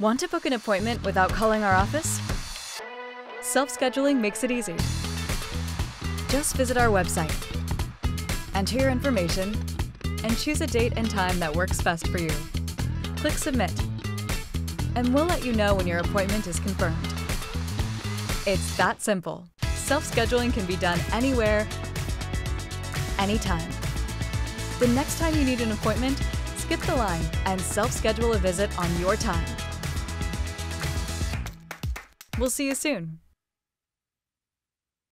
Want to book an appointment without calling our office? Self-scheduling makes it easy. Just visit our website, enter your information, and choose a date and time that works best for you. Click Submit, and we'll let you know when your appointment is confirmed. It's that simple. Self-scheduling can be done anywhere, anytime. The next time you need an appointment, skip the line and self-schedule a visit on your time. We'll see you soon.